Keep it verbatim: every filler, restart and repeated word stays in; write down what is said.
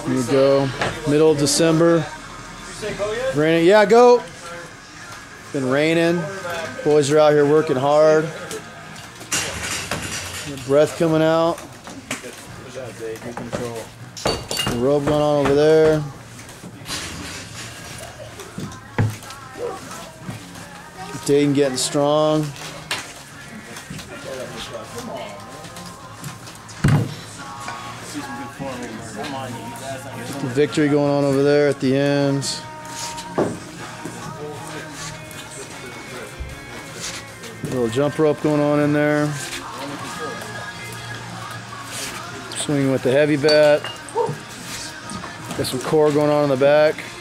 Here you go. Middle of December. Raining. Yeah, go. Been raining. Boys are out here working hard. Breath coming out. The rope going on over there. Dayton getting strong. The victory going on over there at the ends. Little jump rope going on in there. Swinging with the heavy bat. Got some core going on in the back.